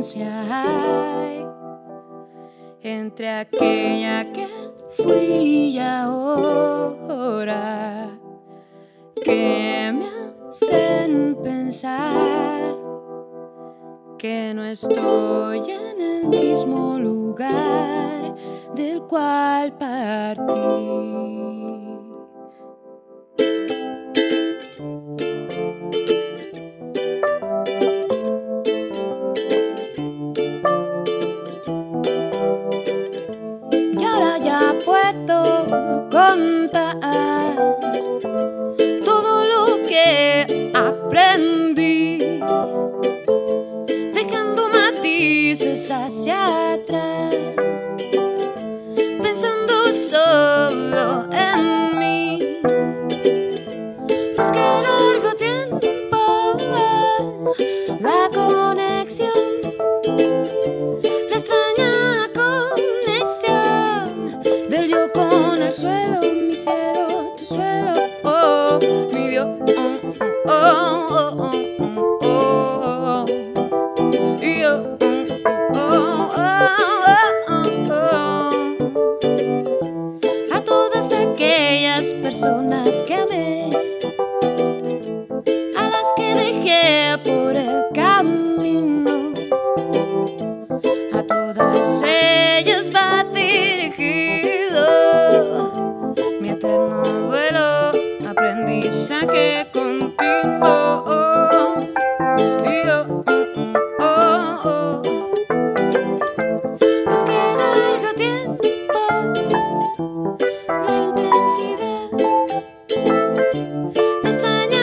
distancia hay entre aquella que fui y ahora, que me hacen pensar que no estoy en el mismo lugar del cual partí. Y ahora ya puedo contar todo lo que aprendí, dejando matices hacia atrás, pensando solo en mí. Pues qué largo tiempo la conexión, la extraña conexión del yo con el suelo, mi cielo, tu suelo, oh, mi Dios, oh, oh, oh, oh, oh, oh. Y yo, oh, oh, oh, oh. A todas aquellas personas que amé, a las que dejé por el camino, a todas ellas va dirigido mi eterno duelo, aprendizaje continuo. Y yo, oh, oh. Pues qué largo tiempo de intensidad, la extraña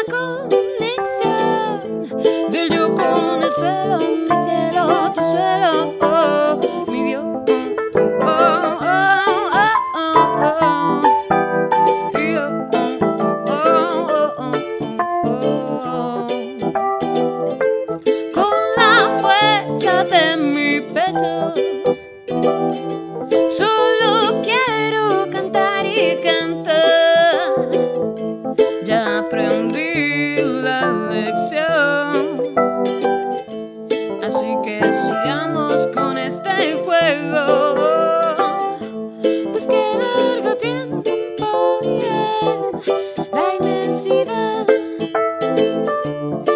conexión del yo con el suelo, mi cielo, tu suelo, oh, mi Dios, oh, oh, oh, oh, oh. Y yo, oh, oh, oh, oh, oh. Con la fuerza de mi pecho solo quiero cantar y cantar. Ya aprendí la lección, así que sigamos con este juego. Pues qué largo tiempo, yeah, la inmensidad